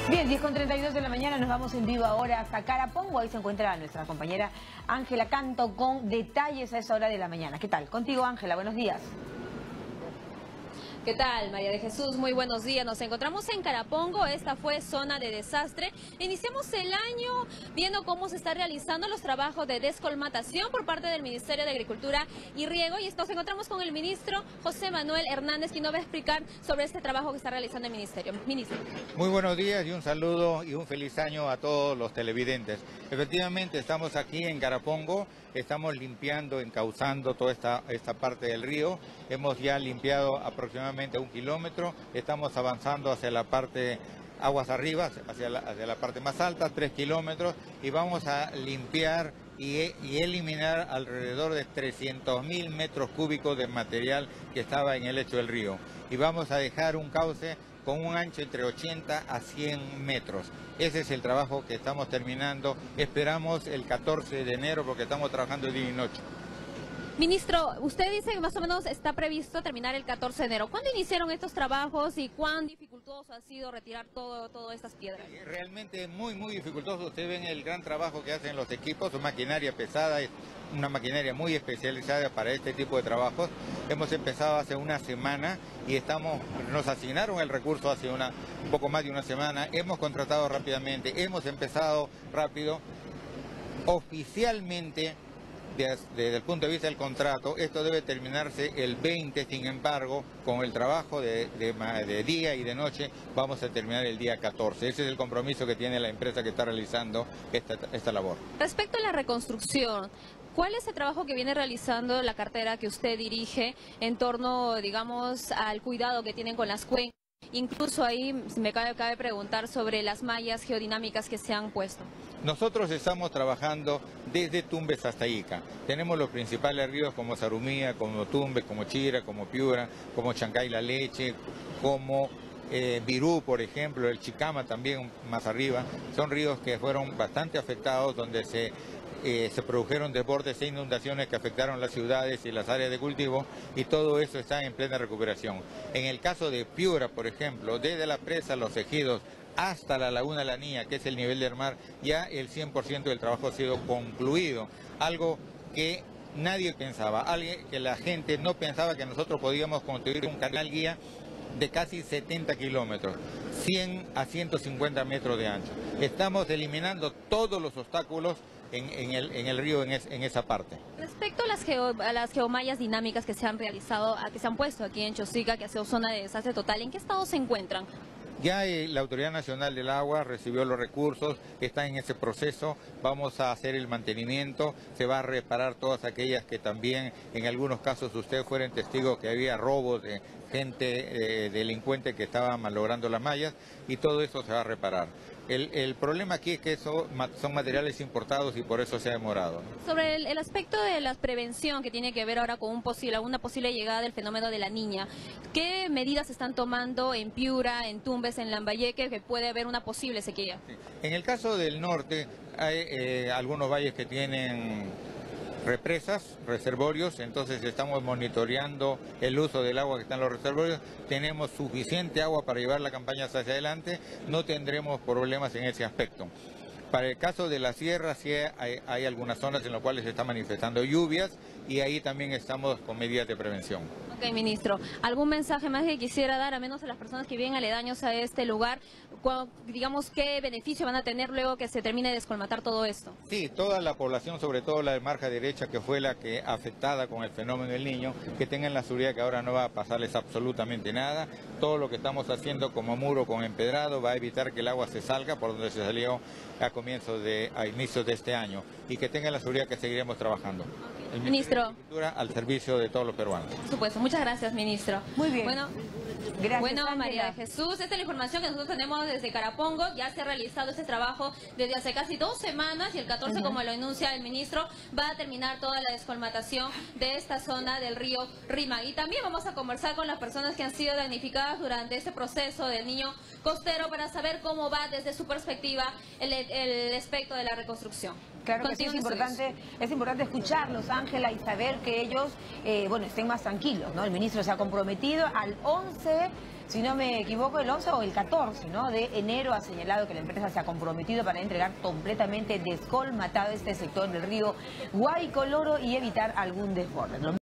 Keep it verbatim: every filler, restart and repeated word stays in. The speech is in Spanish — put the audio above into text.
Bien, diez con treinta y dos de la mañana, nos vamos en vivo ahora hasta Carapongo. Ahí se encuentra nuestra compañera Ángela Canto con detalles a esa hora de la mañana. ¿Qué tal? Contigo, Ángela, buenos días. ¿Qué tal, María de Jesús? Muy buenos días. Nos encontramos en Carapongo. Esta fue zona de desastre. Iniciamos el año viendo cómo se están realizando los trabajos de descolmatación por parte del Ministerio de Agricultura y Riego. Y nos encontramos con el ministro José Manuel Hernández, quien nos va a explicar sobre este trabajo que está realizando el Ministerio. Ministro. Muy buenos días y un saludo y un feliz año a todos los televidentes. Efectivamente, estamos aquí en Carapongo. Estamos limpiando, encauzando toda esta, esta parte del río. Hemos ya limpiado aproximadamente un kilómetro. Estamos avanzando hacia la parte aguas arriba, hacia la, hacia la parte más alta, tres kilómetros. Y vamos a limpiar y, y eliminar alrededor de trescientos mil metros cúbicos de material que estaba en el lecho del río. Y vamos a dejar un cauce con un ancho entre ochenta a cien metros. Ese es el trabajo que estamos terminando. Esperamos el catorce de enero porque estamos trabajando día y noche. Ministro, usted dice que más o menos está previsto terminar el catorce de enero. ¿Cuándo iniciaron estos trabajos y cuán dificultoso ha sido retirar todo, todas estas piedras? Realmente muy, muy dificultoso. Ustedes ven el gran trabajo que hacen los equipos, su maquinaria pesada, es una maquinaria muy especializada para este tipo de trabajos. Hemos empezado hace una semana y estamos, nos asignaron el recurso hace una, un poco más de una semana. Hemos contratado rápidamente, hemos empezado rápido. Oficialmente, desde el punto de vista del contrato, esto debe terminarse el veinte, sin embargo, con el trabajo de, de, de día y de noche, vamos a terminar el día catorce. Ese es el compromiso que tiene la empresa que está realizando esta, esta labor. Respecto a la reconstrucción, ¿cuál es el trabajo que viene realizando la cartera que usted dirige en torno, digamos, al cuidado que tienen con las cuencas? Incluso ahí me cabe, cabe preguntar sobre las mallas geodinámicas que se han puesto. Nosotros estamos trabajando desde Tumbes hasta Ica. Tenemos los principales ríos como Sarumía, como Tumbes, como Chira, como Piura, como Chancay La Leche, como eh, Virú, por ejemplo, el Chicama también más arriba. Son ríos que fueron bastante afectados, donde se... Eh, se produjeron desbordes e inundaciones que afectaron las ciudades y las áreas de cultivo, y todo eso está en plena recuperación. En el caso de Piura, por ejemplo, desde la presa Los Ejidos hasta la Laguna La Niña, que es el nivel del mar, ya el cien por ciento del trabajo ha sido concluido, algo que nadie pensaba, algo que la gente no pensaba que nosotros podíamos construir un canal guía de casi setenta kilómetros, cien a ciento cincuenta metros de ancho. Estamos eliminando todos los obstáculos En, en, el, en el río, en, es, en esa parte. Respecto a las, geo, a las geomallas dinámicas que se han realizado, a que se han puesto aquí en Chosica, que ha sido zona de desastre total, ¿en qué estado se encuentran? Ya eh, la Autoridad Nacional del Agua recibió los recursos, está en ese proceso, vamos a hacer el mantenimiento, se va a reparar todas aquellas que también, en algunos casos, ustedes fueron testigos que había robos de gente eh, delincuente que estaba malogrando las mallas, y todo eso se va a reparar. El, el problema aquí es que eso son materiales importados y por eso se ha demorado, ¿no? Sobre el, el aspecto de la prevención que tiene que ver ahora con un posible, una posible llegada del fenómeno de la Niña, ¿qué medidas se están tomando en Piura, en Tumbes, en Lambayeque, que puede haber una posible sequía? Sí. En el caso del norte hay eh, algunos valles que tienen represas, reservorios, entonces estamos monitoreando el uso del agua que está en los reservorios. Tenemos suficiente agua para llevar la campaña hacia adelante, no tendremos problemas en ese aspecto. Para el caso de la sierra, sí hay, hay algunas zonas en las cuales se están manifestando lluvias y ahí también estamos con medidas de prevención. Ok, ministro. ¿Algún mensaje más que quisiera dar, a menos a las personas que viven aledaños a este lugar? Digamos, ¿qué beneficio van a tener luego que se termine de descolmatar todo esto? Sí, toda la población, sobre todo la de margen derecha, que fue la que afectada con el fenómeno del Niño, que tengan la seguridad que ahora no va a pasarles absolutamente nada. Todo lo que estamos haciendo como muro con empedrado va a evitar que el agua se salga por donde se salió a comienzos de, a inicios de este año, y que tengan la seguridad que seguiremos trabajando. El Ministro. De Agricultura al servicio de todos los peruanos. Por supuesto, muchas gracias, ministro. Muy bien. Bueno, gracias, bueno, Ángela. María de Jesús, esta es la información que nosotros tenemos desde Carapongo. Ya se ha realizado este trabajo desde hace casi dos semanas y el catorce, uh-huh. como lo anuncia el ministro, va a terminar toda la descolmatación de esta zona del río Rímac. Y también vamos a conversar con las personas que han sido damnificadas durante este proceso del Niño Costero para saber cómo va desde su perspectiva el, el aspecto de la reconstrucción. Claro que sí, es importante, es importante escucharlos, Ángela, y saber que ellos, eh, bueno, estén más tranquilos, ¿no? El ministro se ha comprometido al once si no me equivoco, el once o el catorce, ¿no?, de enero ha señalado que la empresa se ha comprometido para entregar completamente descolmatado este sector del río Guaycoloro y evitar algún desborde.